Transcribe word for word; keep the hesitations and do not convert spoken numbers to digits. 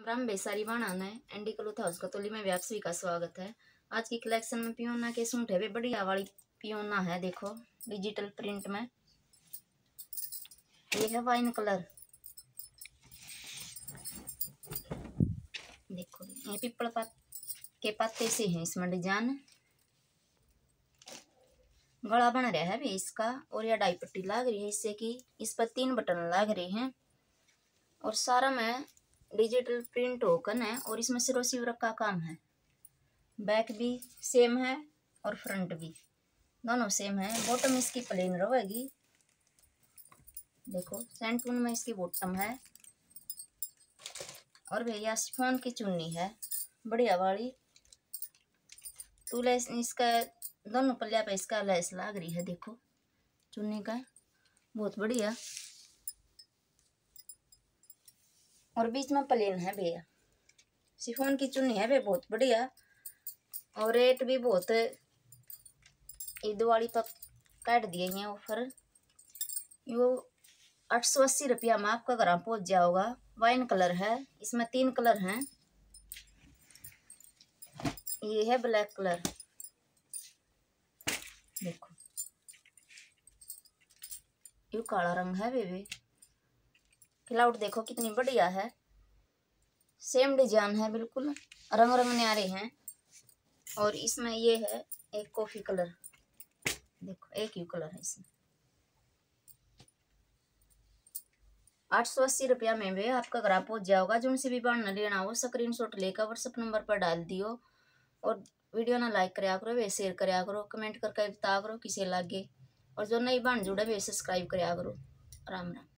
राम बेसारी बाणा ने Andy cloth house कतौली में आप सभी का स्वागत है। आज की कलेक्शन में पियोना के सूट है, वे बढ़िया वाली पियोना है। देखो डिजिटल प्रिंट में, ये है वाइन कलर। देखो ये पीपल पात के पत्ते से है इसमें डिजाइन, गला बन रहा है भी इसका, और यह डाई पट्टी लाग रही है इससे कि इस पर तीन बटन लाग रहे हैं और सारा में डिजिटल प्रिंट होकर है। और इसमें सिरो सिवरक का काम है। बैक भी सेम है और फ्रंट भी दोनों सेम है। बॉटम इसकी प्लेन रहेगी। देखो सेंटून में इसकी बॉटम है और भैया शिफॉन की चुन्नी है बढ़िया वाली। टू लेस इसका दोनों पल्लिया पे इसका लेस लाग रही है। देखो चुन्नी का बहुत बढ़िया, और बीच में प्लेन है भैया। शिफॉन की चुन्नी है वे बहुत बढ़िया, और रेट भी बहुत ईद वाली पर काट दिए हैं ऑफर। यो आठ सौ अस्सी रुपया में आपका घर पहुंच जाओगा। वाइन कलर है, इसमें तीन कलर हैं। ये है ब्लैक कलर। देखो यो काला रंग है बेबी। क्लाउड देखो कितनी बढ़िया है, सेम डिजाइन है बिल्कुल, रंग रंग न्यारे हैं। और इसमें ये है एक कॉफी कलर। देखो एक ही कलर है इसमें। आठ सौ अस्सी रुपया में भी आपका घर पहुंच जाओगा। जो से भी बाढ़ लेना हो स्क्रीनशॉट लेकर व्हाट्सएप नंबर पर डाल दियो। और वीडियो ना लाइक कराया करो, वे शेयर कराया करो, कमेंट करके बता करो किसे लागे। और जो नई बाढ़ जुड़े वे सब्सक्राइब कराया करो। राम राम।